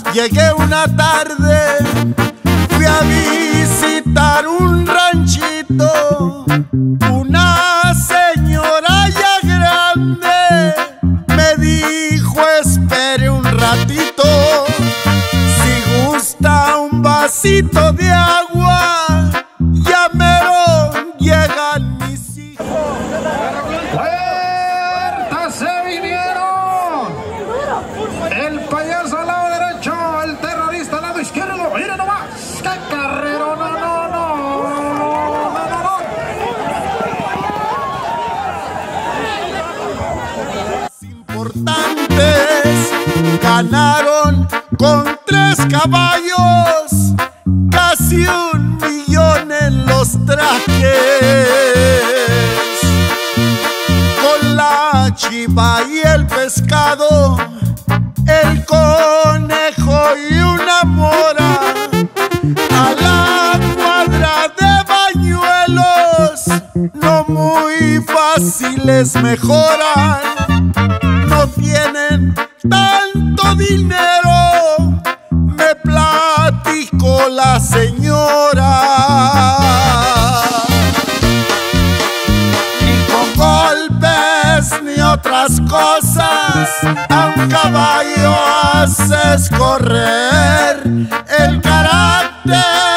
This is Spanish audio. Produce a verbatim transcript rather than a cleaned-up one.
Llegué una tarde, fui a visitar un ranchito. Una señora ya grande me dijo: espere un ratito, si gusta un vasito de agua, ya mero llegan mis hijos. ¡Puertas se vinieron! El payaso al lado derecho, el terrorista al lado izquierdo. ¡Mira nomás! ¡Qué carrero! ¡No, no, no! ¡No, no, no! Importantes ganaron con tres caballos, casi un millón en los trajes. Con la chiva y el pescado, el conejo y una mora, a la cuadra de bañuelos, no muy fáciles mejoran. No tienen tanto dinero, me platicó la señora. Ni con golpes ni otras cosas a un caballo haces correr. El carácter